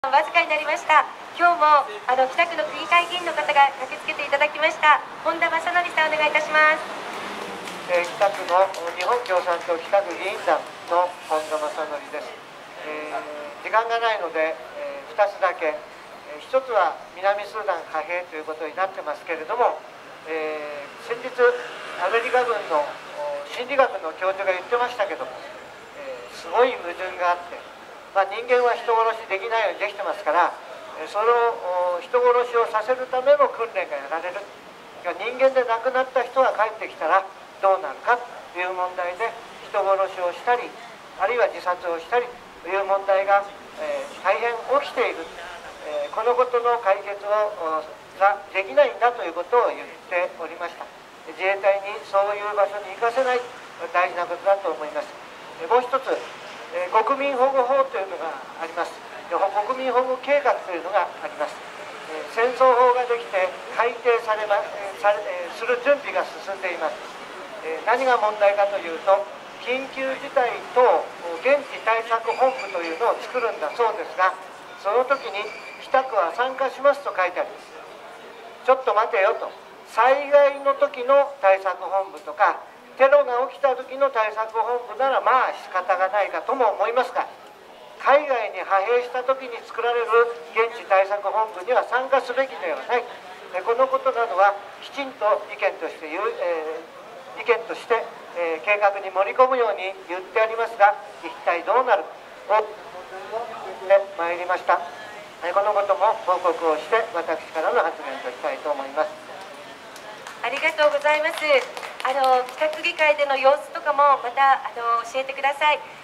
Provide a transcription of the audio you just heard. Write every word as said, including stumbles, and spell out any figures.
わずかになりました。今日もあの北区の区議会議員の方が駆けつけていただきました。本田正則さん、お願いいたします。 えー、北区の日本共産党北区議員団の本田正則です。えー、時間がないので、えー、ふたつだけ、えー、ひとつは南スーダン貨幣ということになってますけれども、えー、先日アメリカ軍の心理学の教授が言ってましたけども、えー、すごい矛盾があって、まあ、人間は人殺しできないようにできてますから、その人殺しをさせるための訓練がやられる。人間で亡くなった人が帰ってきたらどうなるかという問題で人殺しをしたり、あるいは自殺をしたりという問題が、えー、大変起きている、えー、このことの解決をができないんだということを言っておりました。自衛隊にそういう場所に行かせない、大事なことだと思います。もう一つ、えー、国民保護法というのがあります。国民保護計画というのがあります。えー、戦争法ができて改定されま、えーされえー、する準備が進んでいます。えー、何が問題かというと、緊急事態等現地対策本部というのを作るんだそうですが、その時に北区は参加しますと書いてあります。ちょっと待てよと。災害の時の対策本部とか、テロが起きた時の対策本部ならまあ仕方がないかとも思いますが、海外に派兵した時に作られる現地対策本部には参加すべきではない。このことなどはきちんと意見として言う、えー、意見として、えー、計画に盛り込むように言ってありますが、一体どうなるを言ってまいりました。このことも報告をして私からの発言としたいと思います。 ありがとうございます。あの北区議会での様子とかもまたあの教えてください。